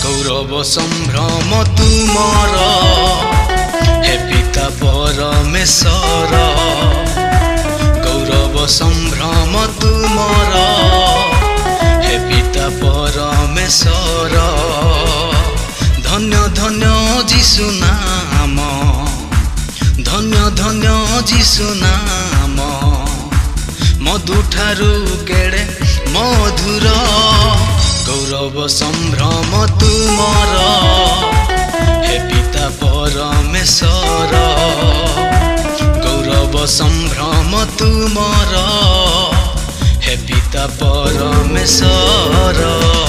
गौरव संभ्रम तुमर हे पिता परमेश्वर गौरव संभ्रम तुमर हे पिता परमेश्वर धन्य धन्य जीशु नाम धन्य धन्य जीशु नाम मधुठारु केड़े मधुर गौरव संभ्रम तुमर हे पिता परमेश्वर गौरव संभ्रम तुमर हे पिता परमेश्वर।